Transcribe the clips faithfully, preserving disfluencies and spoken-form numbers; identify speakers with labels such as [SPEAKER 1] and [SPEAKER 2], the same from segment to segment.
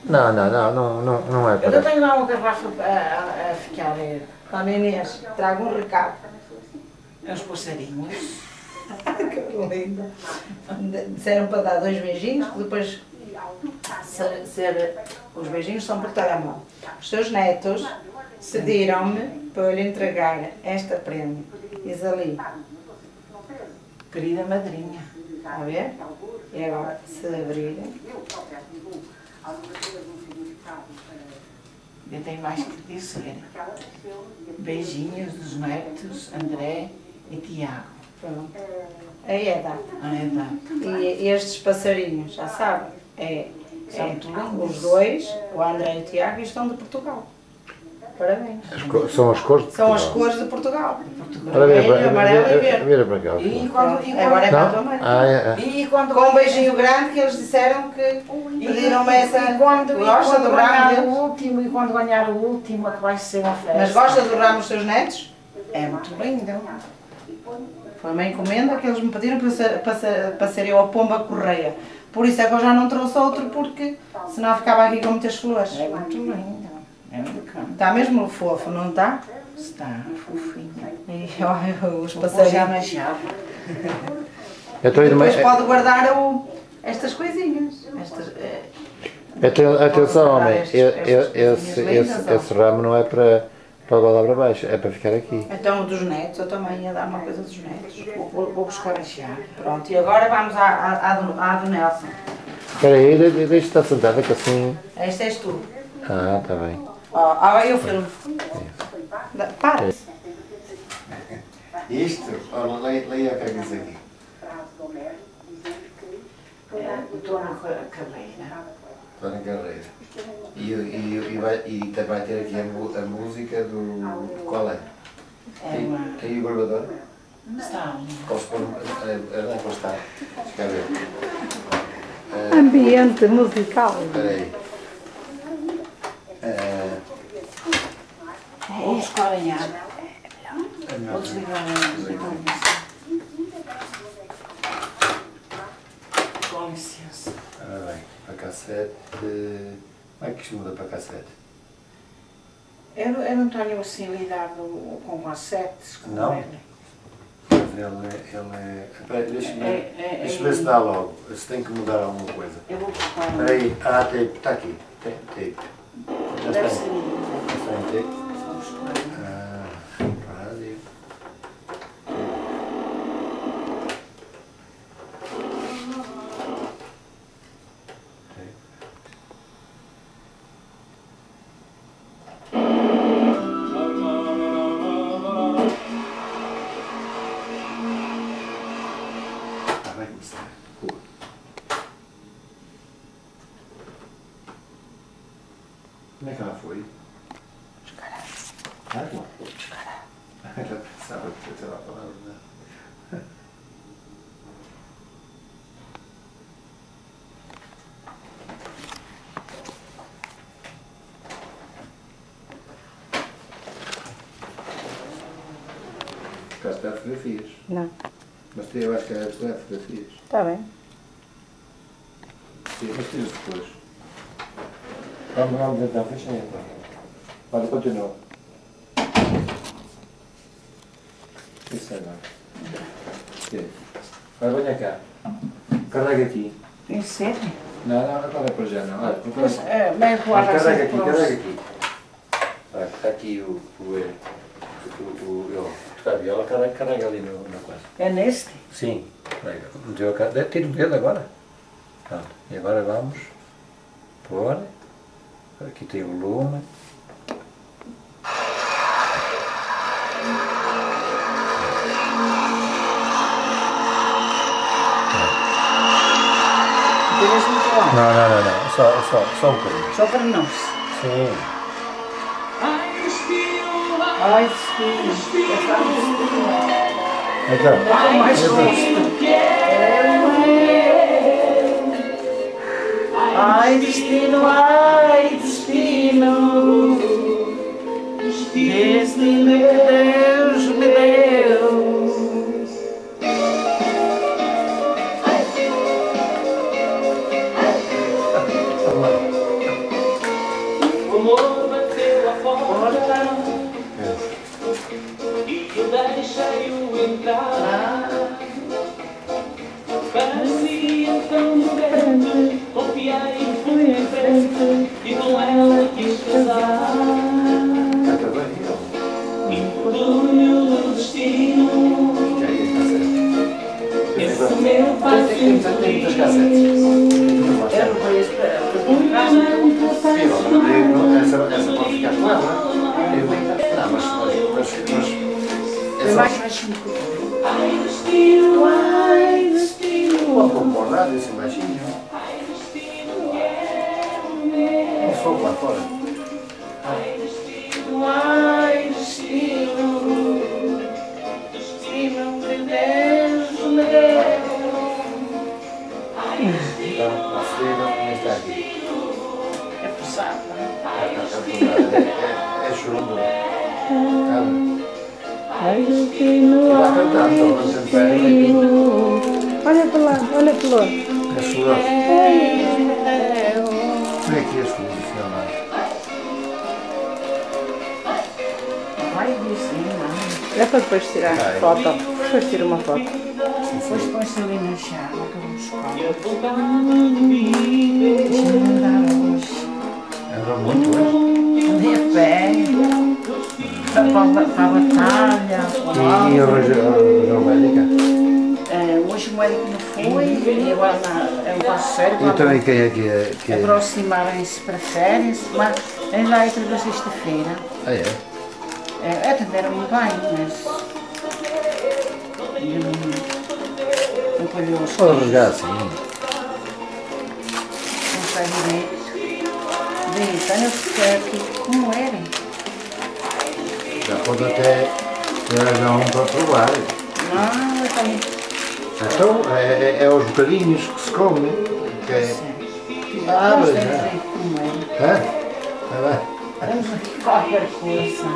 [SPEAKER 1] Não, não, não, não, não, não é
[SPEAKER 2] Eu
[SPEAKER 1] para...
[SPEAKER 2] tenho lá uma garrafa a, a, a ficar. Para a Inês, trago um recado. É uns passarinhos. Que lindo. Disseram para dar dois beijinhos, que depois ser, ser, os beijinhos são por telemóvel. Os seus netos cediram-me para eu lhe entregar esta prenda. Diz ali, querida madrinha, está a ver? E agora, se abrirem, eu tenho mais que dizer. Beijinhos dos netos André e Tiago. Pronto. Aí é data. Aí é data. E estes passarinhos, já sabem, é, é os dois, o André e o Tiago, e estão de Portugal. Parabéns.
[SPEAKER 1] As são as cores de
[SPEAKER 2] São
[SPEAKER 1] Portugal.
[SPEAKER 2] as cores de Portugal.
[SPEAKER 1] Olha, vira,
[SPEAKER 2] vermelho, amarelo e verde.
[SPEAKER 1] vira para cá.
[SPEAKER 2] E quando, e quando, agora é para a tua mãe.
[SPEAKER 1] Ah, é, é.
[SPEAKER 2] E quando, com um beijinho grande que eles disseram que pediram-me essa.
[SPEAKER 3] E quando,
[SPEAKER 2] gosta
[SPEAKER 3] e quando
[SPEAKER 2] do
[SPEAKER 3] ganhar
[SPEAKER 2] ramo
[SPEAKER 3] o último, e quando ganhar o último, é que vai ser uma festa.
[SPEAKER 2] Mas gosta do ramo dos seus netos?
[SPEAKER 3] É muito lindo.
[SPEAKER 2] Foi uma encomenda que eles me pediram para ser, para ser, para ser eu a pomba correia. Por isso é que eu já não trouxe outro, porque senão ficava aqui com muitas flores.
[SPEAKER 3] É muito lindo. É muito bacana.
[SPEAKER 2] Está mesmo fofo, não está?
[SPEAKER 3] Está fofinho.
[SPEAKER 2] E olha, os
[SPEAKER 3] Vou pôr já na
[SPEAKER 2] passarinhos.
[SPEAKER 3] chave.
[SPEAKER 1] Eu estou indo
[SPEAKER 2] Depois
[SPEAKER 1] mais...
[SPEAKER 2] pode guardar o, estas coisinhas. Estas, eh,
[SPEAKER 1] Aten- Atenção, homem,
[SPEAKER 2] Estas-
[SPEAKER 1] e-
[SPEAKER 2] estas
[SPEAKER 1] e-
[SPEAKER 2] coisinhas
[SPEAKER 1] esse,
[SPEAKER 2] lindas,
[SPEAKER 1] esse,
[SPEAKER 2] ó.
[SPEAKER 1] esse ramo não é para, para lá para baixo, é para ficar aqui.
[SPEAKER 2] Então, dos netos, eu também ia dar uma coisa dos netos.
[SPEAKER 3] Vou, vou- vou buscar a chave.
[SPEAKER 2] Pronto, e agora vamos à, à, à, do, à do Nelson.
[SPEAKER 1] Espera aí, de- de- deixa de estar sentada que assim...
[SPEAKER 2] Esta és tu.
[SPEAKER 1] Ah, está bem.
[SPEAKER 2] Ó, ah, eu filho. Da- Para.
[SPEAKER 1] Isto, olha, leia, leia o que é que diz aqui.
[SPEAKER 3] O Tono Carreira.
[SPEAKER 1] Dona Carreira. E, e, e, vai, e também vai ter aqui a, mu- a música do... Qual é?
[SPEAKER 3] É
[SPEAKER 1] Tem,
[SPEAKER 3] uma.
[SPEAKER 1] tem aí o gravador?
[SPEAKER 3] Está.
[SPEAKER 1] Posso pôr... Onde é que está? Deixa cá ver.
[SPEAKER 2] Ambiente musical.
[SPEAKER 1] Espera aí. Eh,
[SPEAKER 3] Vou buscar a chave.
[SPEAKER 1] é melhor.
[SPEAKER 3] Vou desligar a televisão. Com licença.
[SPEAKER 1] Ora bem, para cassete... Como é que isto muda para cassete?
[SPEAKER 3] Eu, eu não tenho assim lidado com cassetes. Com
[SPEAKER 1] Não?
[SPEAKER 3] ele.
[SPEAKER 1] Mas ele é... Ele é... Espera aí, deixa-me
[SPEAKER 3] É, é,
[SPEAKER 1] deixa
[SPEAKER 3] é-
[SPEAKER 1] ver se dá logo, se tem que mudar alguma coisa.
[SPEAKER 3] Eu vou buscar.
[SPEAKER 1] Espera aí, ah, tape, está aqui. Tem, tape. Já
[SPEAKER 3] Deve
[SPEAKER 1] está.
[SPEAKER 3] ser.
[SPEAKER 1] Está em tape.
[SPEAKER 3] Vou buscar.
[SPEAKER 1] Ah, rádio. Tape. Ah, vai começar. Boa. Como é que ela foi? Ah, não. Ela pensava que eu estava a palavra, não. Cá está fotografias.
[SPEAKER 2] Não,
[SPEAKER 1] Mas eu acho que é isto é fotografias.
[SPEAKER 2] está bem.
[SPEAKER 1] Sim, mas tens depois. Vamos, vamos então, fecha aí então. Olha, continua. Isso é agora. Ok. Agora venha cá. Carrega aqui.
[SPEAKER 3] Em sério?
[SPEAKER 1] Não, não, não carrega para já não. Olha,
[SPEAKER 3] Pois, é, meio
[SPEAKER 1] Mas
[SPEAKER 3] guarda
[SPEAKER 1] carrega
[SPEAKER 3] assim
[SPEAKER 1] aqui,
[SPEAKER 3] para os-
[SPEAKER 1] carrega aqui. Olha, está aqui o... o, eh, o, o, o está a viola, carrega, carrega ali no, na coisa.
[SPEAKER 3] É neste?
[SPEAKER 1] Sim, carrega. Meteu a cara. Deve ter o dedo agora. Pronto. E agora vamos pôr. Aqui tem o volume.
[SPEAKER 3] Tiras muito alto.
[SPEAKER 1] Não, não, não, não. Só, só, só um bocadinho.
[SPEAKER 3] Só para nós.
[SPEAKER 1] Sim.
[SPEAKER 3] Ai, sim. Essa música.
[SPEAKER 1] Então,
[SPEAKER 3] É o mais
[SPEAKER 1] então.
[SPEAKER 3] gosto. Ai, destino, ai, destino. Destino que Deus me deu.
[SPEAKER 4] amor bateu a porta e eu deixei-o entrar. Parecia tão grande, confiei e fui em frente e com ela quis casar. Infortúnio do destino, esse meu passo infeliz.
[SPEAKER 2] Eu não conheço para
[SPEAKER 4] Um amante apaixonado.
[SPEAKER 5] Essa, essa pode ficar com ela, não é? Não, mas, mas, mas,
[SPEAKER 3] Foi
[SPEAKER 5] mas
[SPEAKER 3] mais baixinho que o teu.
[SPEAKER 4] Ai destino, ai destino,
[SPEAKER 5] pode concordar, desse baixinho.
[SPEAKER 4] ai destino, é o meu.
[SPEAKER 5] Um fogo lá fora.
[SPEAKER 4] Ai destino,
[SPEAKER 3] Ai, destino, destino que Deus me deu.
[SPEAKER 5] Então, a freira nem está aqui.
[SPEAKER 3] É pesado, não é?
[SPEAKER 5] É, é, é, é chorando.
[SPEAKER 6] Ai, destino,
[SPEAKER 5] Vai cantar, então, não se
[SPEAKER 6] destino. Olha para lá, olha para lá.
[SPEAKER 5] É chorando. Como é que é chorando, senhor?
[SPEAKER 3] Vai dizer, não.
[SPEAKER 6] É para depois tirar
[SPEAKER 5] Vai.
[SPEAKER 6] foto. Depois tira uma foto.
[SPEAKER 3] Depois põe-se ali na chave que eu vou buscar.
[SPEAKER 4] eu voltava comigo.
[SPEAKER 3] Deixa-me andar hoje.
[SPEAKER 5] Andou muito hoje.
[SPEAKER 3] Andei a pé. Para a para a batalha.
[SPEAKER 5] E, e hoje a médica?
[SPEAKER 3] Eh, hoje o médico não foi e agora na- é um passo sério.
[SPEAKER 5] E também quem é que é? Que é?
[SPEAKER 3] Aproximarem-se para férias, mas ele lá entra na sexta-feira.
[SPEAKER 5] Ah, é?
[SPEAKER 3] É, atenderam-me bem, mas ainda não, não colheu as
[SPEAKER 5] Pode
[SPEAKER 3] coisas,
[SPEAKER 5] rasgar assim.
[SPEAKER 3] não sei direito. Diz, olha se quer que como era.
[SPEAKER 5] Já pode até arranjar um para provar.
[SPEAKER 3] Não, eu tenho.
[SPEAKER 5] Então, é, é, é os bocadinhos que se comem. Que é... Ah,
[SPEAKER 3] Nós
[SPEAKER 5] mas
[SPEAKER 3] temos
[SPEAKER 5] é.
[SPEAKER 3] aí como era.
[SPEAKER 5] Hã? Ah, bem.
[SPEAKER 3] Temos aqui qualquer coisa.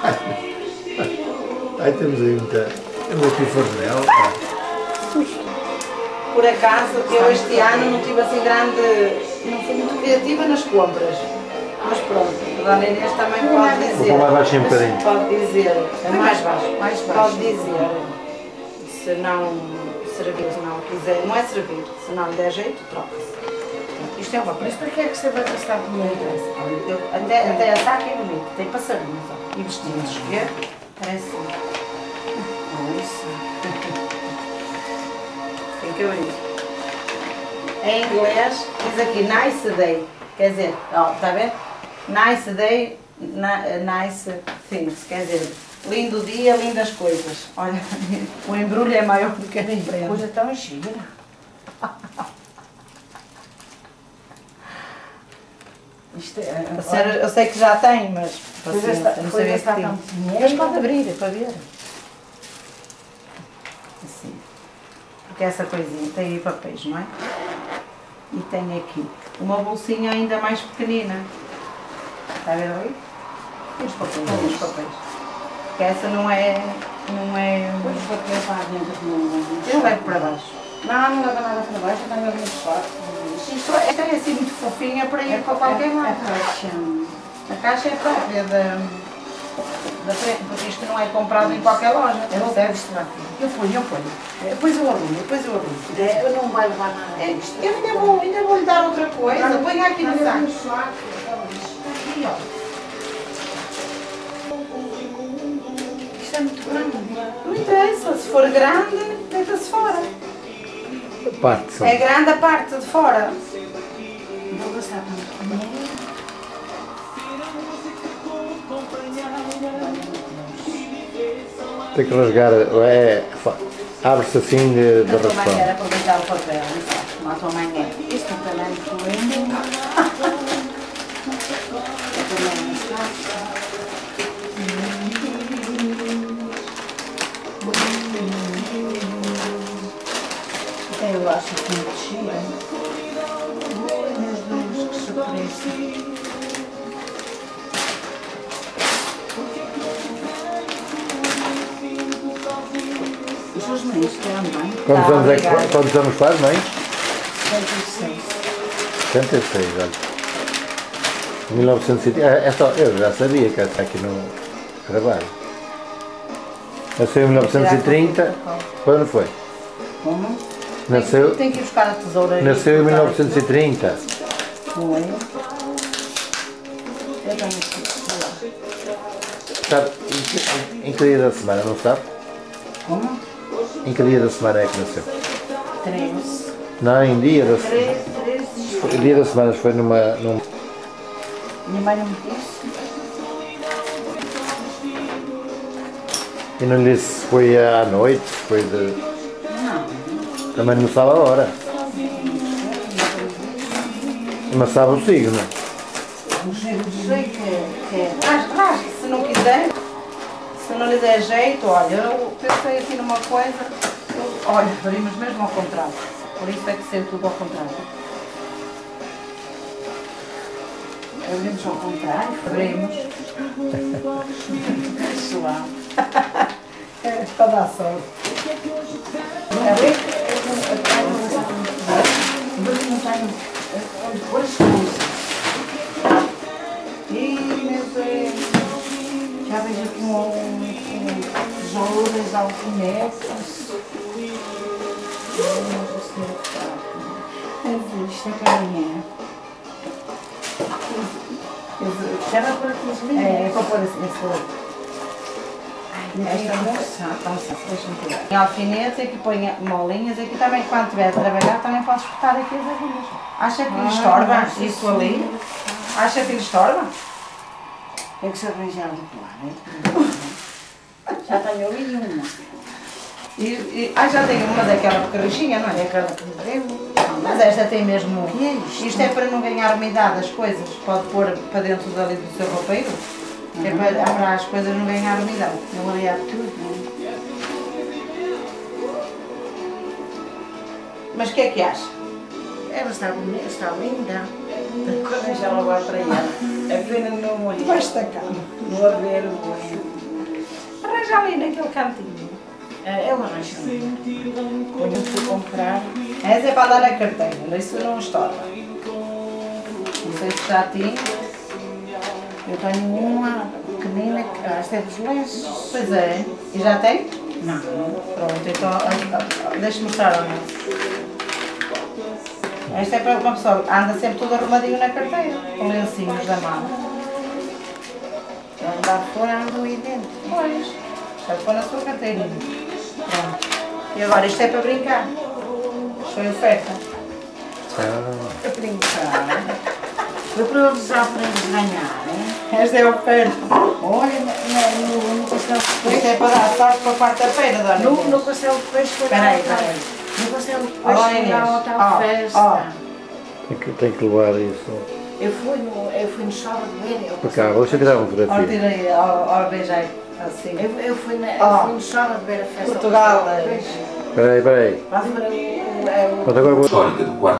[SPEAKER 5] Aí temos aí muita. Temos aqui fornel.
[SPEAKER 2] Por acaso, eu este ano não tive assim grande, não fui muito criativa nas compras. Mas pronto, a Dona Inês também pode dizer.
[SPEAKER 5] Vou pôr mais baixinho um bocadinho.
[SPEAKER 2] Pode dizer.
[SPEAKER 3] É mais baixo, mais baixo.
[SPEAKER 2] Pode dizer. Se não servir, se não quiser, não é servir. Se não lhe der jeito, troca-se.
[SPEAKER 3] Isto é uma coisa. Para que é que você vai gastar com
[SPEAKER 2] Não
[SPEAKER 3] ele?
[SPEAKER 2] interessa. Olha, eu- Até, até essa aqui é bonito. Tem passarinhos, ó. E vestidos. Vê? Parece.
[SPEAKER 3] Nossa.
[SPEAKER 2] Tem que abrir. Em inglês diz aqui nice day. Quer dizer, ó, está a ver? Nice day, na- nice things. Quer dizer, lindo dia, lindas coisas. Olha, o embrulho é maior do que a empresa.
[SPEAKER 3] Coisa tão gira. Isto é.
[SPEAKER 2] A senhora, eu sei que já tem, mas
[SPEAKER 3] Foi
[SPEAKER 2] paciência,
[SPEAKER 3] gastar-
[SPEAKER 2] não
[SPEAKER 3] foi
[SPEAKER 2] sabia
[SPEAKER 3] gastar
[SPEAKER 2] que tinha.
[SPEAKER 3] tanto dinheiro.
[SPEAKER 2] Mas pode abrir, é para ver. Assim. Porque essa coisinha tem aí papéis, não é? E tem aqui uma bolsinha ainda mais pequenina. Está a ver ali? Tem os papéis, tem os papéis. Porque essa não é. Não é.
[SPEAKER 3] Depois vou levar dentro do.
[SPEAKER 2] Eu levo para baixo.
[SPEAKER 3] Não, não leva nada para baixo, está muito forte.
[SPEAKER 2] Isto é, esta é assim muito fofinha para ir para qualquer
[SPEAKER 3] A
[SPEAKER 2] lado.
[SPEAKER 3] caixa.
[SPEAKER 2] A caixa é própria da, da frente, porque isto não é comprado em qualquer loja.
[SPEAKER 3] Eu vou
[SPEAKER 2] percebe?
[SPEAKER 3] mostrar aqui. Eu ponho, eu ponho. Depois eu arrumo, depois eu arrumo. É, eu não vai levar nada
[SPEAKER 2] É,
[SPEAKER 3] disto.
[SPEAKER 2] eu ainda vou, ainda vou lhe dar outra coisa. Põe aqui no saco.
[SPEAKER 3] saco.
[SPEAKER 2] Aqui, ó.
[SPEAKER 3] Isto é muito grande.
[SPEAKER 2] Não interessa, se for grande, deita-se fora.
[SPEAKER 5] Parte só.
[SPEAKER 2] É grande a parte de fora.
[SPEAKER 3] Não vou gastar tanto dinheiro.
[SPEAKER 5] Tem que rasgar. É, fa- abre-se assim de, de
[SPEAKER 2] A tua mãe
[SPEAKER 5] raspão.
[SPEAKER 2] era aproveitar o papel, não sabes como a tua mãe é.
[SPEAKER 3] Isto também é muito lindo. Eu também não sei. Eu acho que muito gira. Meus Deus, que surpresa. Os seus mães também.
[SPEAKER 5] Quantos
[SPEAKER 2] Tá,
[SPEAKER 5] anos, é que,
[SPEAKER 2] obrigada.
[SPEAKER 5] quantos anos faz, mãe?
[SPEAKER 3] setenta e seis.
[SPEAKER 5] setenta e seis, olha. mil novecentos e trinta. É, é só, eu já sabia que está aqui no trabalho. Nasceu em mil novecentos e trinta. Foi ou não foi?
[SPEAKER 3] Como?
[SPEAKER 5] Nasceu,
[SPEAKER 2] Tem que ir buscar a tesoura.
[SPEAKER 5] nasceu em mil novecentos e trinta.
[SPEAKER 3] Foi. Eu tenho que
[SPEAKER 5] Sabe, em que, em que dia da semana, não sabe?
[SPEAKER 3] Como?
[SPEAKER 5] Em que dia da semana é que nasceu?
[SPEAKER 3] Três.
[SPEAKER 5] Não, em dia da
[SPEAKER 3] Três, três.
[SPEAKER 5] semana. Dia da semana foi numa. num...
[SPEAKER 3] Minha mãe não me disse.
[SPEAKER 5] E não lhe disse se foi à noite, se foi de.
[SPEAKER 3] Não.
[SPEAKER 5] Também não sabe a hora. Mas sabe o signo.
[SPEAKER 3] Sei que, que é.
[SPEAKER 2] Mas, mas, se não quiser, se não lhe der jeito, olha, eu pensei aqui numa coisa, eu, olha, abrimos mesmo ao contrário. Por isso é que saiu tudo ao contrário.
[SPEAKER 3] Abrimos ao contrário.
[SPEAKER 2] Abrimos.
[SPEAKER 3] Pessoal.
[SPEAKER 2] É para dar sorte.
[SPEAKER 3] Abri? Mas não tenho. Onde pôr as coisas. Ih, meu Deus. Já vejo aqui um, um tesouras, alfinetes. Isto é carinha. Já vai pôr aqui as
[SPEAKER 2] É,
[SPEAKER 3] linhas.
[SPEAKER 2] é para pôr assim, esse lado.
[SPEAKER 3] Esta moça, então, deixa-me tirar.
[SPEAKER 2] Em alfinetes, aqui põe molinhas, aqui também, quando estiver a trabalhar, também podes cortar aqui as agulhas. Acha que lhe
[SPEAKER 3] Ah,
[SPEAKER 2] estorba
[SPEAKER 3] nossa
[SPEAKER 2] isso ali? Acha que lhe estorba?
[SPEAKER 3] É que se arranjar de lá, já tenho ali uma.
[SPEAKER 2] E, e, ah, já tem uma daquela carrichinha, não
[SPEAKER 3] É
[SPEAKER 2] é?
[SPEAKER 3] aquela que me deu.
[SPEAKER 2] Mas esta tem mesmo.
[SPEAKER 3] Que é isto?
[SPEAKER 2] Isto é para não ganhar umidade as coisas. Pode pôr para dentro dali do seu roupeiro. Que é para, para as coisas não ganhar umidade.
[SPEAKER 3] Não olhar tudo, né?
[SPEAKER 2] Mas o que é que acha?
[SPEAKER 3] Ela está bonita, está linda. Quando já logo para ela. A pena não olhar.
[SPEAKER 2] Debaixo da cama.
[SPEAKER 3] Não haver o bonito.
[SPEAKER 2] Arranja ali naquele cantinho.
[SPEAKER 3] Eu arranjo. Quando eu fui comprar,
[SPEAKER 2] Essa é para dar a carteira, isso não estorba. Não sei se já tinha.
[SPEAKER 3] eu tenho uma pequenina que esta é dos lenços.
[SPEAKER 2] Pois é. E já tem?
[SPEAKER 3] Não.
[SPEAKER 2] Pronto, então ah, ah, deixa-me mostrar a nossa. Esta é para uma pessoa que anda sempre tudo arrumadinho na carteira, com lencinhos da mala.
[SPEAKER 3] Eu andar fora, ando aí dentro.
[SPEAKER 2] Pois, já foi na sua carteirinha. Pronto. E agora isto é para brincar. Isto foi oferta.
[SPEAKER 5] Ah,
[SPEAKER 3] Para brincar. Foi para eles já para eles ganharem.
[SPEAKER 2] Esta é oferta.
[SPEAKER 3] Olha, no, no, no castelo de
[SPEAKER 2] Isto
[SPEAKER 3] peixe.
[SPEAKER 2] é para dar sorte para quarta-feira, dona
[SPEAKER 3] No,
[SPEAKER 2] Inês.
[SPEAKER 3] no castelo de peixe foi
[SPEAKER 2] Espera
[SPEAKER 3] lá
[SPEAKER 2] aí,
[SPEAKER 3] outra-
[SPEAKER 2] espera aí.
[SPEAKER 3] No castelo de
[SPEAKER 2] Olá,
[SPEAKER 3] peixe foi
[SPEAKER 2] Inês.
[SPEAKER 3] lá outra
[SPEAKER 2] Ó,
[SPEAKER 3] festa.
[SPEAKER 2] ó.
[SPEAKER 5] tem, que, tem que levar isso.
[SPEAKER 3] Eu fui no, eu fui no sábado ver. eu
[SPEAKER 5] Para cá, deixa eu tirar uma
[SPEAKER 2] Ora,
[SPEAKER 5] fotografia.
[SPEAKER 2] tira aí, ó, ó, veja aí, assim.
[SPEAKER 3] Eu, eu, fui na,
[SPEAKER 2] Ó.
[SPEAKER 3] eu fui no sábado ver a festa.
[SPEAKER 2] Portugal,
[SPEAKER 3] do
[SPEAKER 2] é.
[SPEAKER 3] peixe.
[SPEAKER 5] Espera aí, espera aí.
[SPEAKER 3] Lá fora o, o, é o,
[SPEAKER 5] Mas agora vou...
[SPEAKER 7] Histórica do quarto